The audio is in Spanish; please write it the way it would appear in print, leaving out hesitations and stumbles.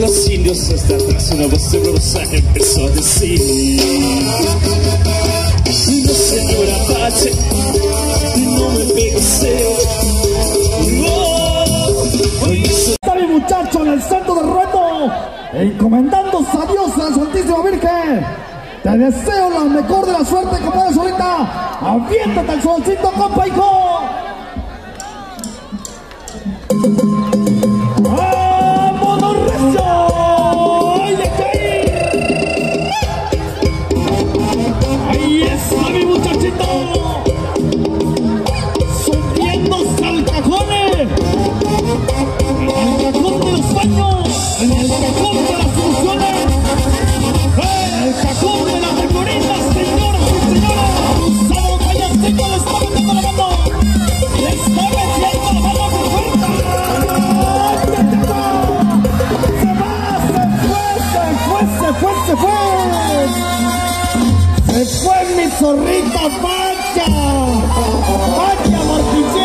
los indios hasta atrás, una voz temblorosa empezó a decir: no, señor Apache, no me pegues. Está mi muchacho en el centro de ruedo, encomendándose a Dios, a la Santísima Virgen. Te deseo la mejor de la suerte que puedas ahorita. Aviéntate el solcito, compa, hijo. ¡Vámonos, recio! ¡Ahí está mi muchachito! Subiéndose al cajón. En el cajón de los baños. En el cajón de las soluciones. En el cajón de las recoritas, señoras y señores. Gustavo Callaseco le está metiendo la mano. Le está metiendo la mano muy fuerte. Se fue mi zorrita, vaya, vaya, Martín.